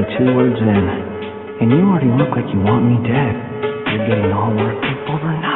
2 words in, and you already look like you want me dead. You're getting all worked up over nothing.